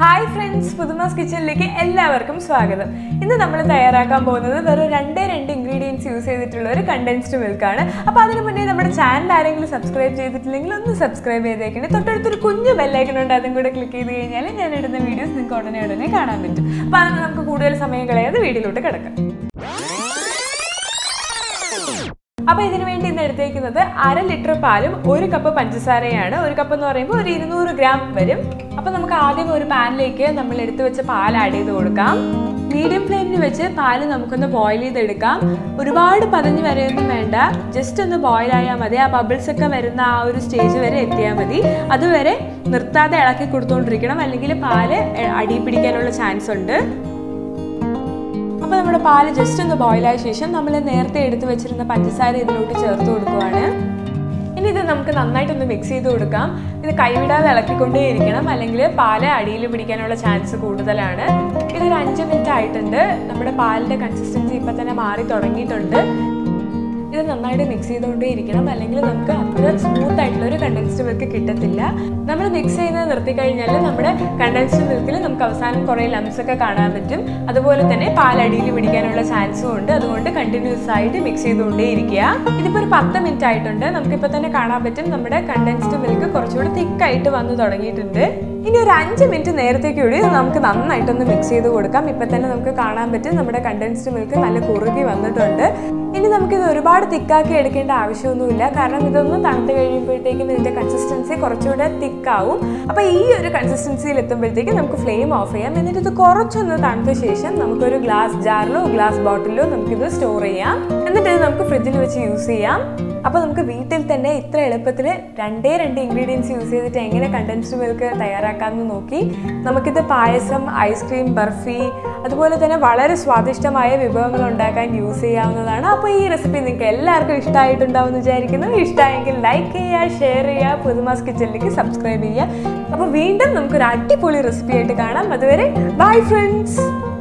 Hi friends, Pudhuma's Kitchen like എല്ലാവർക്കും സ്വാഗതം. ഇന്ന് നമ്മൾ തയ്യാറാക്കാൻ പോകുന്നത് വെറും രണ്ട് ingredients യൂസ് ചെയ്തിട്ടുള്ള ഒരു condensed milk ആണ്. അപ്പോൾ അതിനു മുന്നേ നമ്മുടെ ചാനൽ ആരെങ്കിലും സബ്സ്ക്രൈബ് ചെയ്തിട്ടില്ലെങ്കിൽ ഒന്ന് സബ്സ്ക്രൈബ് ചെയ്തേക്കണേ. തൊട്ടടുത്തൊരു കുഞ്ഞു ബെൽ ഐക്കൺ ഉണ്ട്, അതും കൂടെ ക്ലിക്ക് ചെയ്ത് കഴിഞ്ഞാൽ ഞാൻ ഇടുന്ന വീഡിയോസ് നിങ്ങൾക്ക് ഉടനെ കാണാൻ പറ്റും. അപ്പോൾ അങ്ങനെ നമുക്ക് കൂടുതൽ സമയം കളയാതെ വീഡിയോയിലോട്ട് കിടക്കാം. അപ്പോൾ ഇതിനു വേണ്ടി ഇന്ന് എടുത്തേക്കുന്നത് 1/2 ലിറ്റർ പാലും 1 കപ്പ് പഞ്ചസാരയാണ്. 1 കപ്പ് എന്ന് പറയുമ്പോൾ ഒരു 200 ഗ്രാം വരും. അപ്പോൾ നമുക്ക് ആദ്യം ഒരു പാനിലേക്ക് നമ്മൾ എടുത്തു വെച്ച പാൽ ആഡ് ചെയ്ത് കൊടുക്കാം. മീഡിയം ഫ്ലെയിമിൽ വെച്ച് പാല് നമുക്കൊന്ന് ബോയിൽ ചെയ്തെടുക്കാം. ഒരുപാട് പതഞ്ഞ് വരെയൊന്നും വേണ്ട, ജസ്റ്റ് ഒന്ന് ബോയിൽ ആയാൽ മതി. ആ ബബിൾസ് ഒക്കെ വരുന്ന ആ ഒരു സ്റ്റേജ് വരെ എത്തിയാൽ മതി. അതുവരെ നിർത്താതെ ഇളക്കി കൊടുത്തുകൊണ്ടിരിക്കണം, അല്ലെങ്കിൽ പാല് അടി പിടിക്കാനുള്ള ചാൻസ് ഉണ്ട്. അപ്പോൾ നമ്മുടെ പാല് ജസ്റ്റ് ഒന്ന് ബോയിലായ ശേഷം നമ്മൾ നേരത്തെ എടുത്ത് വെച്ചിരുന്ന പഞ്ചസാര ഇതിലോട്ട് ചേർത്ത് കൊടുക്കുകയാണ്. ഇനി ഇത് നമുക്ക് നന്നായിട്ടൊന്ന് മിക്സ് ചെയ്ത് കൊടുക്കാം. ഇത് കൈവിടാതെ ഇളക്കിക്കൊണ്ടേയിരിക്കണം, അല്ലെങ്കിൽ പാല് അടിയിൽ പിടിക്കാനുള്ള ചാൻസ് കൂടുതലാണ്. ഇതൊരു 5 മിനിറ്റ് ആയിട്ടുണ്ട്. നമ്മുടെ പാലിൻ്റെ കൺസിസ്റ്റൻസി ഇപ്പം തന്നെ മാറി തുടങ്ങിയിട്ടുണ്ട്. ഇത് നന്നായിട്ട് മിക്സ് ചെയ്തുകൊണ്ടേയിരിക്കണം, അല്ലെങ്കിൽ നമുക്ക് അത്ര സ്മൂത്ത് ആയിട്ടുള്ള ഒരു കണ്ടൻസ്ഡ് മിൽക്ക് കിട്ടത്തില്ല. നമ്മൾ മിക്സ് ചെയ്യുന്നത് നിർത്തിക്കഴിഞ്ഞാൽ നമ്മുടെ കണ്ടൻസ്ഡ് മിൽക്കിൽ നമുക്ക് അവസാനം കുറേ ലംസ് ഒക്കെ കാണാൻ പറ്റും. അതുപോലെ തന്നെ പാലടിയിൽ പിടിക്കാനുള്ള ചാൻസും ഉണ്ട്. അതുകൊണ്ട് കണ്ടിന്യൂസ് ആയിട്ട് മിക്സ് ചെയ്തുകൊണ്ടേയിരിക്കുക. ഇതിപ്പോൾ ഒരു 10 മിനിറ്റ് ആയിട്ടുണ്ട്. നമുക്കിപ്പോൾ തന്നെ കാണാൻ പറ്റും നമ്മുടെ കണ്ടൻസ്ഡ് മിൽക്ക് കുറച്ചുകൂടി തിക്കായിട്ട് വന്ന് തുടങ്ങിയിട്ടുണ്ട്. ഇനി ഒരു 5 മിനിറ്റ് നേരത്തേക്ക് കൂടി നമുക്ക് നന്നായിട്ടൊന്ന് മിക്സ് ചെയ്ത് കൊടുക്കാം. ഇപ്പം തന്നെ നമുക്ക് കാണാൻ പറ്റും നമ്മുടെ കണ്ടൻസ്ഡ് മിൽക്ക് നല്ല കുറുകി വന്നിട്ടുണ്ട്. ഇനി നമുക്കിത് ഒരുപാട് തിക്കാക്കി എടുക്കേണ്ട ആവശ്യമൊന്നുമില്ല, കാരണം ഇതൊന്നും തണുത്ത് കഴിയുമ്പോഴത്തേക്കും ഇതിൻ്റെ കൺസിസ്റ്റൻസി കുറച്ചുകൂടെ തിക്കാവും. അപ്പോൾ ഈ ഒരു കൺസിസ്റ്റൻസിയിൽ എത്തുമ്പോഴത്തേക്കും നമുക്ക് ഫ്ലെയിം ഓഫ് ചെയ്യാം. എന്നിട്ട് ഇത് കുറച്ചൊന്ന് തണുത്ത ശേഷം നമുക്കൊരു ഗ്ലാസ് ജാറിലോ ഗ്ലാസ് ബോട്ടിലോ നമുക്കിത് സ്റ്റോർ ചെയ്യാം. എന്നിട്ട് ഇത് നമുക്ക് ഫ്രിഡ്ജിൽ വെച്ച് യൂസ് ചെയ്യാം. അപ്പോൾ നമുക്ക് വീട്ടിൽ തന്നെ ഇത്ര എളുപ്പത്തിൽ 2 ഇൻഗ്രീഡിയൻസ് യൂസ് ചെയ്തിട്ട് എങ്ങനെ കണ്ടൻസ്ഡ് മിൽക്ക് തയ്യാറാക്കാമെന്ന് നോക്കി. നമുക്കിത് പായസം, ഐസ്ക്രീം, ബർഫി, അതുപോലെ തന്നെ വളരെ സ്വാദിഷ്ടമായ വിഭവങ്ങൾ ഉണ്ടാക്കാൻ യൂസ് ചെയ്യാവുന്നതാണ്. അപ്പോൾ ഈ റെസിപ്പി നിങ്ങൾക്ക് എല്ലാവർക്കും ഇഷ്ടമായിട്ടുണ്ടാവുമെന്ന് വിചാരിക്കുന്നു. ഇഷ്ടമായെങ്കിൽ ലൈക്ക് ചെയ്യുക, ഷെയർ ചെയ്യുക, പുതുമാസ് കിച്ചണിലേക്ക് സബ്സ്ക്രൈബ് ചെയ്യുക. അപ്പോൾ വീണ്ടും നമുക്കൊരു അടിപൊളി റെസിപ്പി ആയിട്ട് കാണാം. അതുവരെ ബൈ ഫ്രണ്ട്സ്.